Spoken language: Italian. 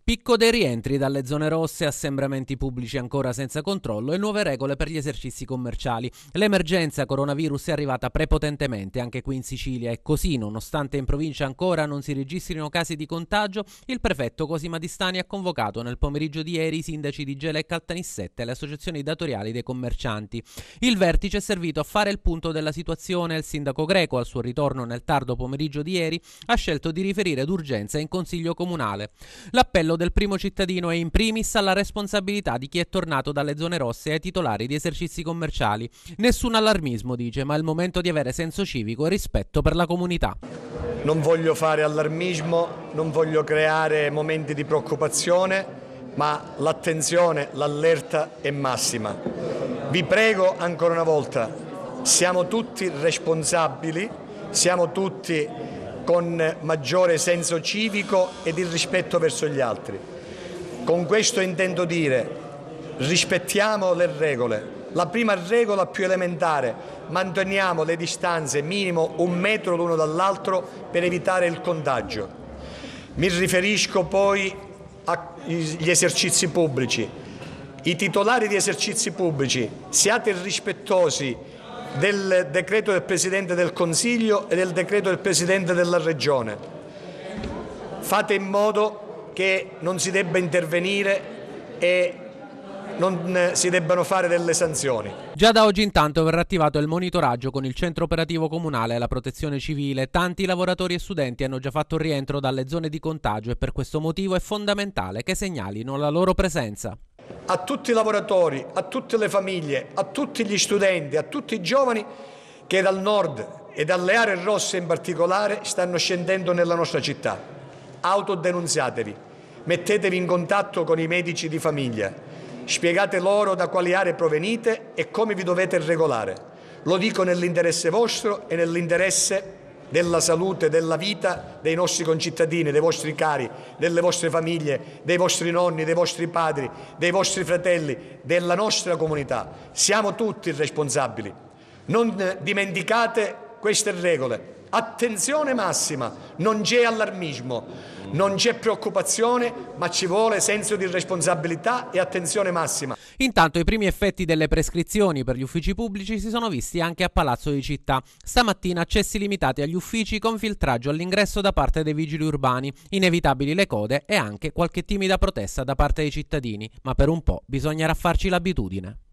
Picco dei rientri dalle zone rosse, assembramenti pubblici ancora senza controllo e nuove regole per gli esercizi commerciali. L'emergenza coronavirus è arrivata prepotentemente anche qui in Sicilia e così, nonostante in provincia ancora non si registrino casi di contagio, il prefetto Cosima Di Stani ha convocato nel pomeriggio di ieri i sindaci di Gela e Caltanissette e le associazioni datoriali dei commercianti. Il vertice è servito a fare il punto della situazione e il sindaco Greco, al suo ritorno nel tardo pomeriggio di ieri, ha scelto di riferire d'urgenza in consiglio comunale. L'appello del primo cittadino è in primis alla responsabilità di chi è tornato dalle zone rosse e ai titolari di esercizi commerciali. Nessun allarmismo, dice, ma è il momento di avere senso civico e rispetto per la comunità. Non voglio fare allarmismo, non voglio creare momenti di preoccupazione, ma l'attenzione, l'allerta è massima. Vi prego ancora una volta, siamo tutti responsabili, siamo tutti con maggiore senso civico e di rispetto verso gli altri. Con questo intendo dire, rispettiamo le regole. La prima regola più elementare, manteniamo le distanze minimo 1 metro l'uno dall'altro per evitare il contagio. Mi riferisco poi agli esercizi pubblici. I titolari di esercizi pubblici, siate rispettosi del decreto del Presidente del Consiglio e del decreto del Presidente della Regione. Fate in modo che non si debba intervenire e non si debbano fare delle sanzioni. Già da oggi intanto verrà attivato il monitoraggio con il centro operativo comunale e la protezione civile. Tanti lavoratori e studenti hanno già fatto rientro dalle zone di contagio e per questo motivo è fondamentale che segnalino la loro presenza. A tutti i lavoratori, a tutte le famiglie, a tutti gli studenti, a tutti i giovani che dal nord e dalle aree rosse in particolare stanno scendendo nella nostra città. Autodenunziatevi, mettetevi in contatto con i medici di famiglia, spiegate loro da quali aree provenite e come vi dovete regolare. Lo dico nell'interesse vostro e nell'interesse della salute, della vita dei nostri concittadini, dei vostri cari, delle vostre famiglie, dei vostri nonni, dei vostri padri, dei vostri fratelli, della nostra comunità. Siamo tutti responsabili. Non dimenticate queste regole. Attenzione massima, non c'è allarmismo, non c'è preoccupazione, ma ci vuole senso di responsabilità e attenzione massima. Intanto i primi effetti delle prescrizioni per gli uffici pubblici si sono visti anche a Palazzo di Città. Stamattina accessi limitati agli uffici con filtraggio all'ingresso da parte dei vigili urbani, inevitabili le code e anche qualche timida protesta da parte dei cittadini, ma per un po' bisognerà farci l'abitudine.